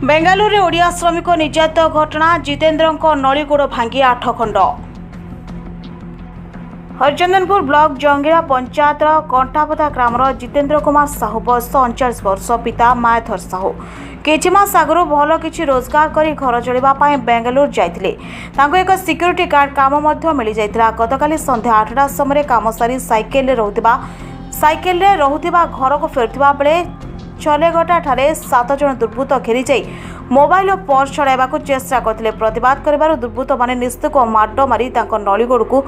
बेंगालुरु ओडिया श्रमिक निर्यात घटना जितेन्द्र नलीगोड़ भांगी 8 खंड। हरिचंदनपुर ब्लॉक जंगिरा पंचायत कंटापदा ग्रामर जितेन्द्र कुमार साहू बयस 39 वर्ष पिता मायाधर साहू किछि मास आगु भल किछि रोजगार करी घर चलवाई बेंगालुरु जाइथिले। तांको एक सिक्यूरिटी गार्ड काम मिल जाइथिला। गतकाली संध्या 8टा समय काम सारी साइकेल रहुथिबा घर को फेरुथिबा बेले चलेगटा ठारे 7 जन दुर्बृत्त घेरी जाई मोबाइल और पर्स छड़ाइबा चेष्टा करथिले। प्रतिवाद करिबारु दुर्बृत्त माने निस्तेक माड मारी तांको नलीगोड़ को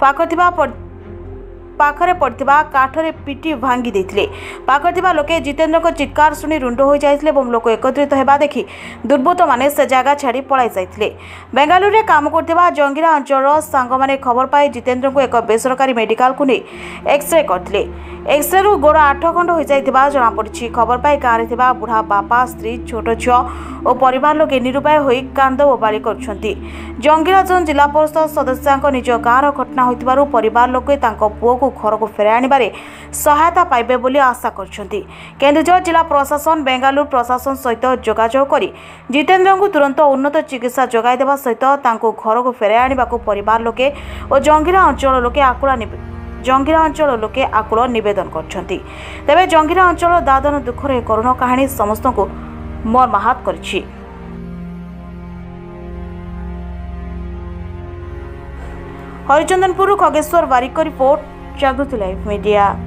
पाखरे पड़िथिबा काठरे पिटी भांगी देथिले। पाखरे थिबा लोके जितेन्द्र को चित्कार सुनी रुंड हो जाइथिले एवं लोक एकत्रित हेबा देखि दुर्बृत्त माने से जगह छाड़ी पळाई जाइथिले। बेंगालुरु रे काम करथिबा जंगिरा अंचल सांग माने खबर पाई जितेन्द्र को एक बेसरकारी मेडिकल को नै एक्सरे करथिले। एक्सरे रु गोड़ 8 खंड हो जाइथिबा जणा पड़िछि। खबर पाई गाँ रे थिबा बुढ़ा बापा स्त्री छोट झियो और परिवार लोके निरुपाय होई कांद बोबाली करछंती। जंगिरा जोन जिला परिषद सदस्यांक निज गाँर घटना होइतिबारु परिवार लोके तांको पुओ को घर को फेराई आनिबारे सहायता पाइबे बोली आशा करछंती। केन्दुझर जिला प्रशासन बेंगालुरु प्रशासन सहित जोगाजोग करी जितेन्द्र को तुरंत उन्नत चिकित्सा जोगाई देबा सहित तांको घर को फेराई आनिबाकू परिवार लोके और जंगिरा अंचल लोके आकुल निवेदन करछंती। तेबे जंगिरा अंचल दादन दुखर करुण कहानी समस्त को मर्माहत करछि। Harichandanpur Khageswar Barik report Jagruti live media.